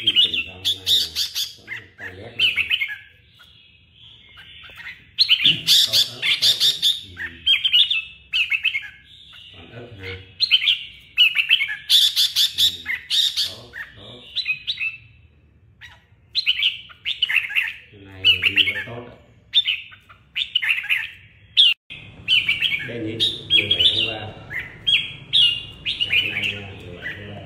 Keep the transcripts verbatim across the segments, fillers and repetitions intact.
đi từng trong này có một tay lét này tốt đó, tốt đó. Ừ. Còn ớt ha. Ừ. Tốt, tốt. Cái này đi rất tốt đó. Đây nhỉ, mười bảy tháng ba. Ngày nay là mười bảy tháng ba.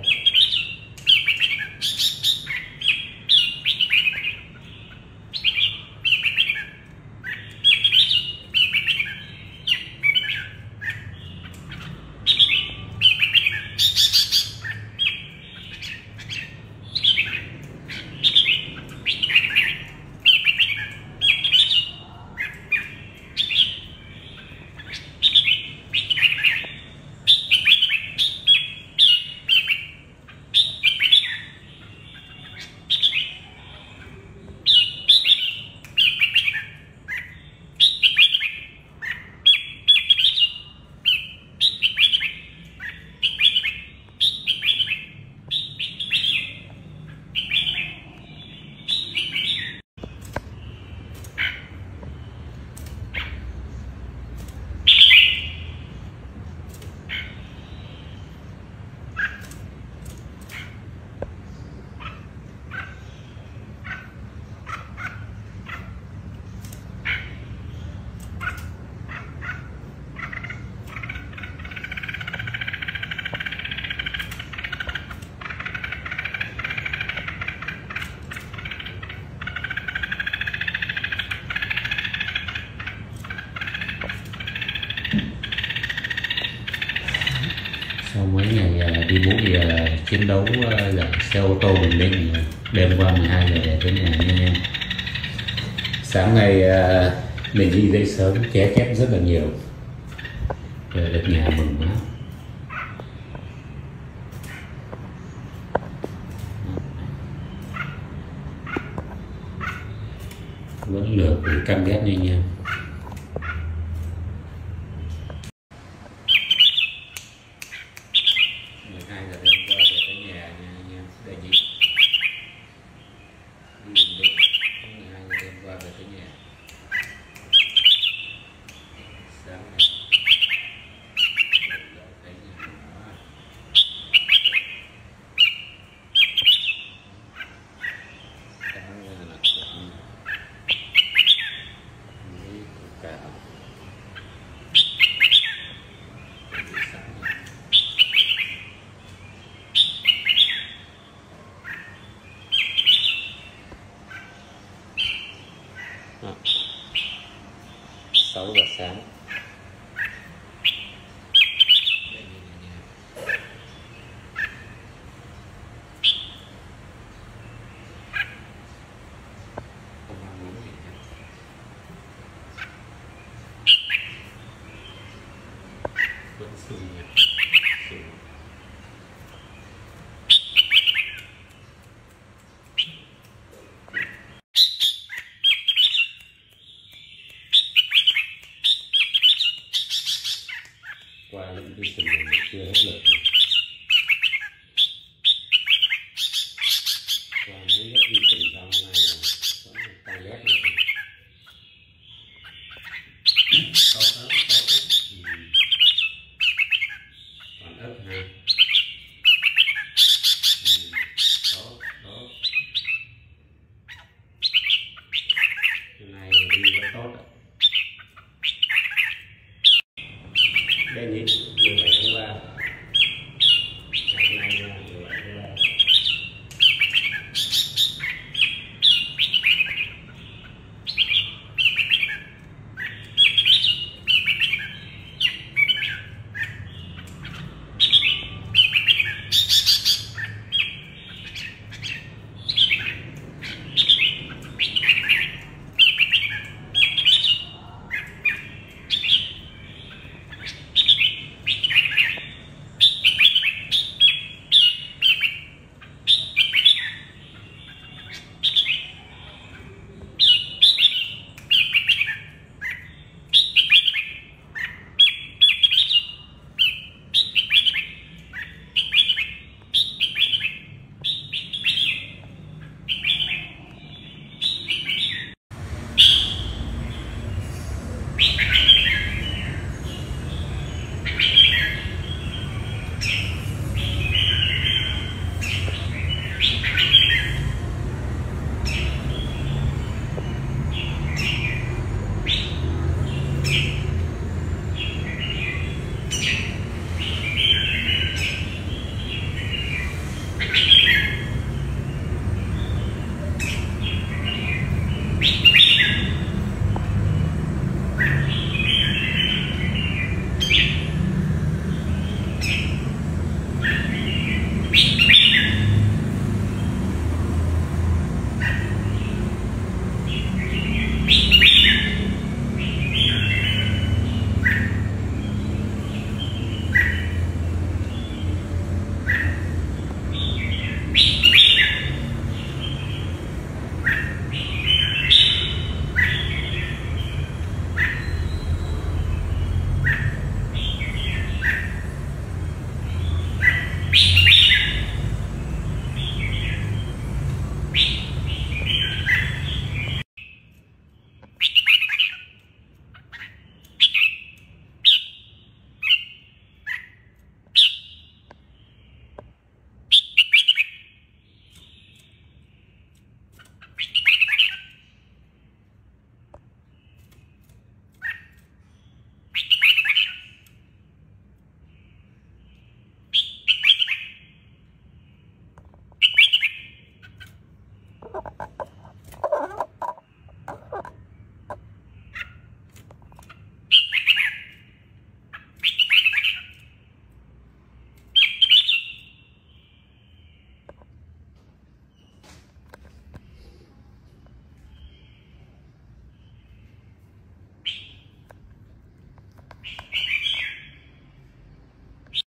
Sau mấy ngày đi bố thì chiến đấu giật xe ô tô mình lên, đêm qua mười hai giờ về tới nhà nha anh em. Sáng ngày mình đi dậy sớm, ché chép rất là nhiều, về được nhà mừng quá. Vẫn lửa thì cam ghét nha anh em. mười hai giờ đêm qua về tới nhà nha anh em. Đây nhỉ, đi đường đi mười hai giờ đêm qua về tới nhà. Sáng nay thấy nhà đó. Sáng ra là cũng với cả sáu giờ sáng. Vẫn sương nhỉ, sương.